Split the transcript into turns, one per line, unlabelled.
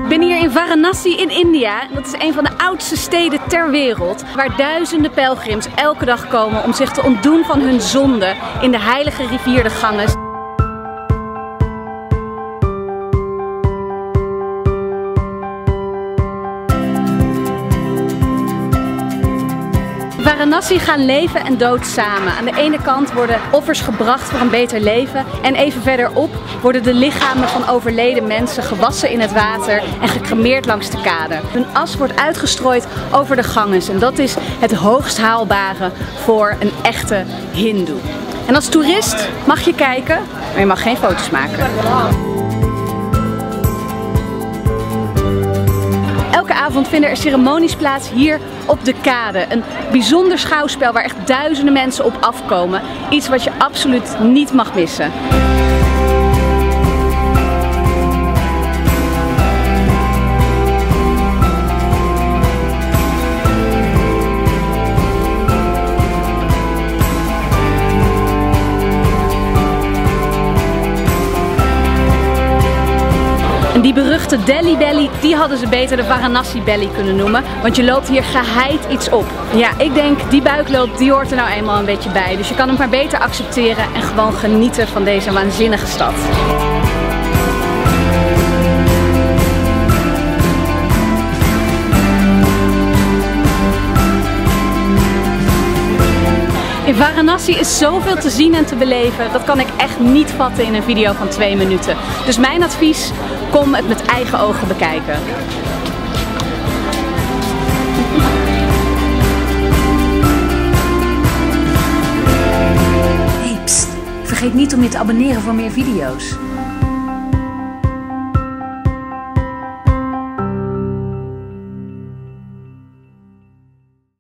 ben hier in Varanasi in India. Dat is een van de oudste steden ter wereld, waar duizenden pelgrims elke dag komen om zich te ontdoen van hun zonde in de heilige rivier de Ganges. Varanasi gaan leven en dood samen. Aan de ene kant worden offers gebracht voor een beter leven en even verderop worden de lichamen van overleden mensen gewassen in het water en gecremeerd langs de kade. Hun as wordt uitgestrooid over de Ganges en dat is het hoogst haalbare voor een echte hindoe. En als toerist mag je kijken, maar je mag geen foto's maken. Elke avond vinden er ceremonies plaats hier op de kade. Een bijzonder schouwspel waar echt duizenden mensen op afkomen. Iets wat je absoluut niet mag missen. En die beruchte Delhi Belly, die hadden ze beter de Varanasi Belly kunnen noemen. Want je loopt hier geheid iets op. Ja, ik denk die buikloop, die hoort er nou eenmaal een beetje bij. Dus je kan hem maar beter accepteren en gewoon genieten van deze waanzinnige stad. In Varanasi is zoveel te zien en te beleven, dat kan ik echt niet vatten in een video van 2 minuten. Dus mijn advies, kom het met eigen ogen bekijken.
Hey, pst, vergeet niet om je te abonneren voor meer video's.